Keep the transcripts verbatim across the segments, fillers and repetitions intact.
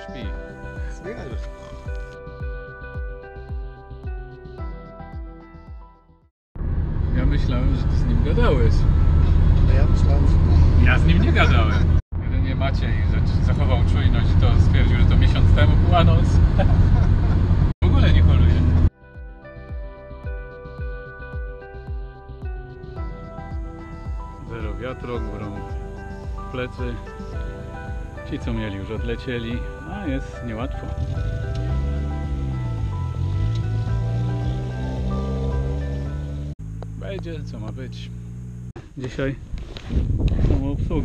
śpi. Zbiega już. Ja myślałem, że ty z nim gadałeś. A ja myślałem, że nie. Ja z nim nie gadałem. Jedynie Maciej zachował czujność i to stwierdził, że to miesiąc temu była noc. W ogóle nie holuje. Zero wiatru, górą plecy. Ci co mieli już odlecieli, a jest niełatwo. Będzie co ma być. Dzisiaj sama obsługa.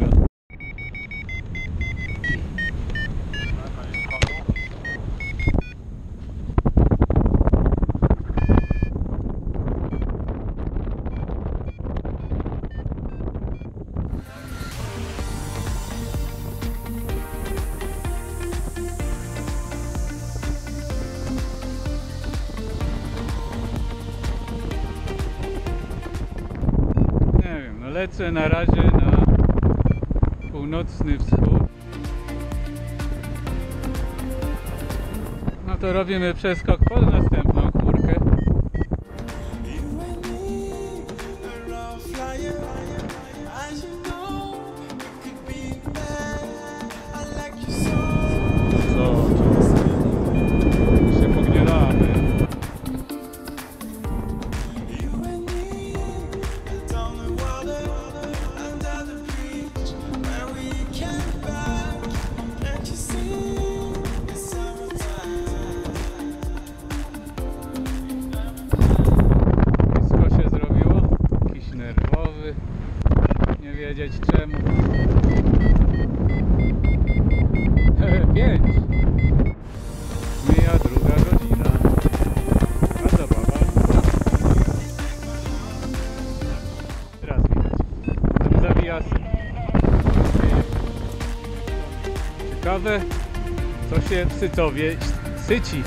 Lecę na razie na północny wschód. No to robimy przeskok pod następną chmurkę. Co? Się pogniewamy. Nie wiedzieć czemu. Pięć. Mija druga godzina. A zabawa. Teraz widać. Tam zawijasy. Ciekawe, co się w Sycowie syci.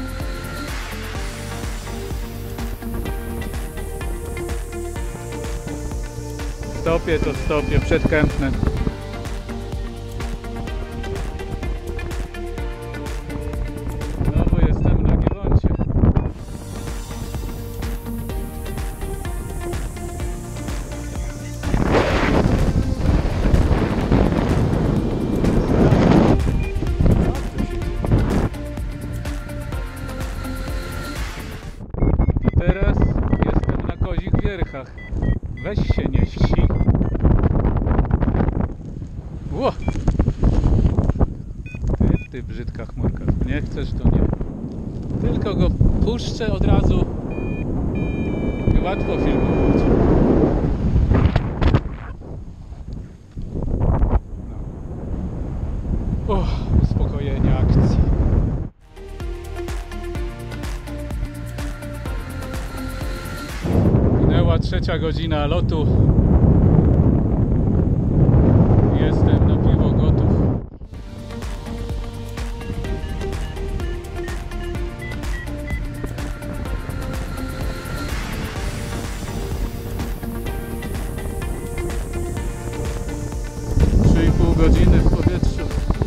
Stopie to stopie przed Kępnem. Znowu jestem na Giewoncie. I teraz jestem na Kozich Wierchach. Weź się nie wsi. Ło! Ty, ty brzydka chmurka. Nie chcesz, to nie. Tylko go puszczę od razu. Łatwo filmować. No. O, uspokojenie akcji. Minęła trzecia godzina lotu. Jestem na piwo gotów. trzy i pół godziny w powietrzu.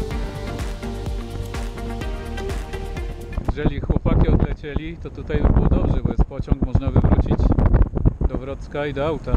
Jeżeli chłopaki odlecieli, to tutaj by było dobrze, bo jest pociąg, można wywrócić do Wrocka i do auta.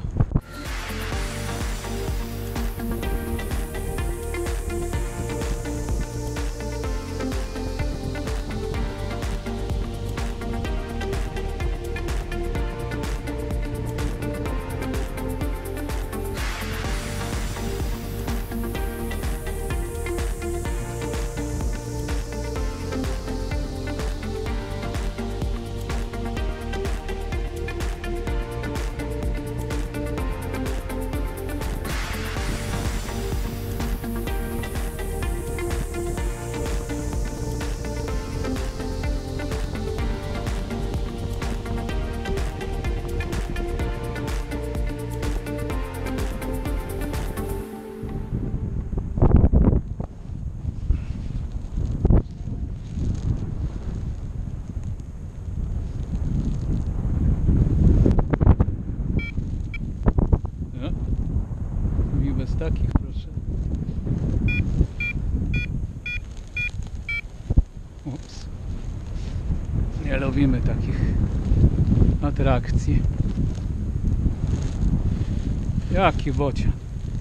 Nie lubimy takich atrakcji. Jaki bocian.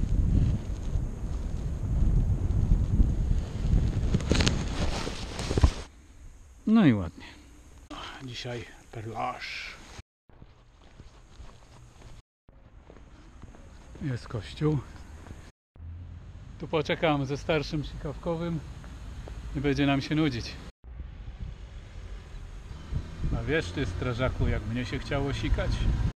No i ładnie. Dzisiaj perlaż. Jest kościół. Tu poczekam ze starszym sikawkowym i będzie nam się nudzić. A wiesz ty, strażaku, jak mnie się chciało sikać?